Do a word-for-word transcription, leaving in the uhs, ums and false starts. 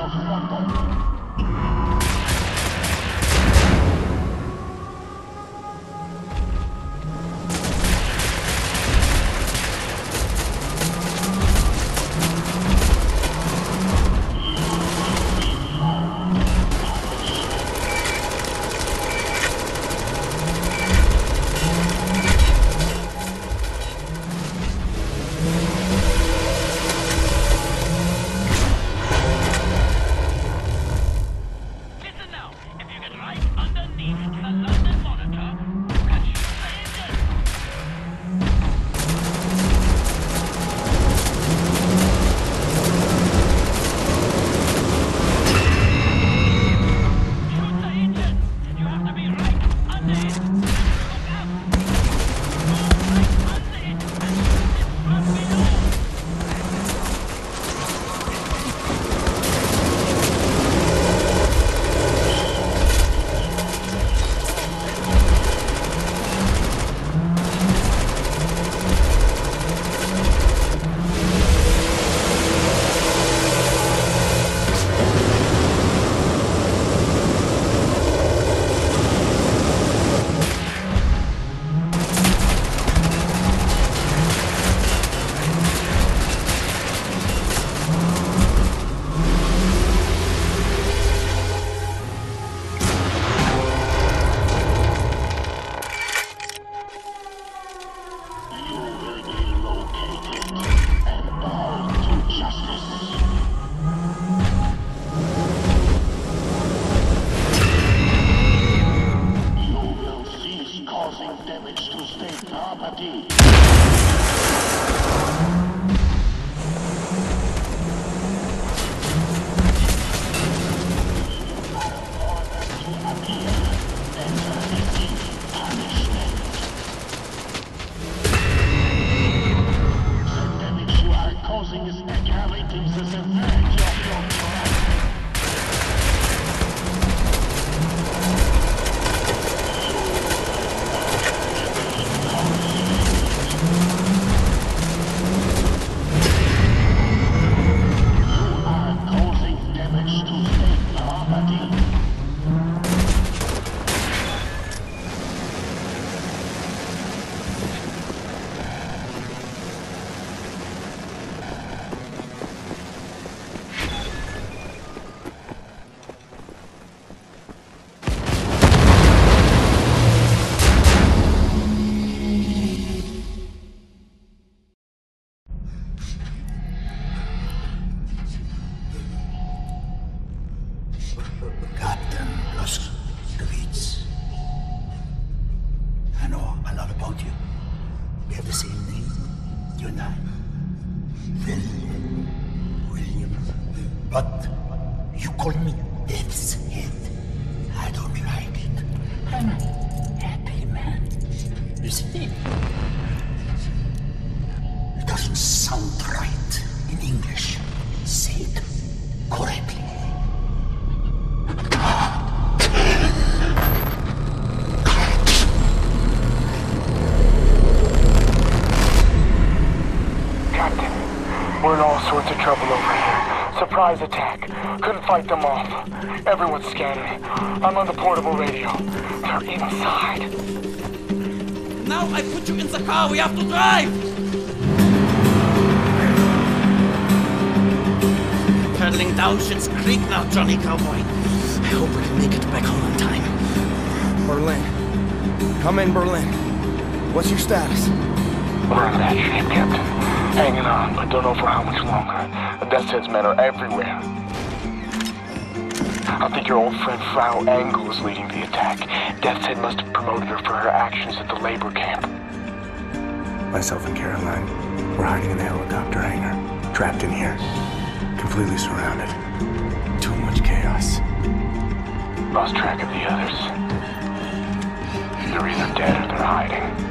But you call me Death's Head. I don't like it. I'm a happy man. You see? It doesn't sound right in English. Say it correctly. Captain, we're in all sorts of trouble over here. Surprise attack. Couldn't fight them off. Everyone's scanning. I'm on the portable radio. They're inside. Now I put you in the car. We have to drive. Pedaling down Schitt's Creek now, Johnny Cowboy. I hope we can make it back home in time. Berlin. Come in, Berlin. What's your status? We're in bad shape, Captain. Hanging on, but don't know for how much longer. The Death's Head's men are everywhere. I think your old friend Frau Engel is leading the attack. Death's Head must have promoted her for her actions at the labor camp. Myself and Caroline, we're hiding in the helicopter hangar. Trapped in here. Completely surrounded. Too much chaos. Lost track of the others. They're either dead or they're hiding.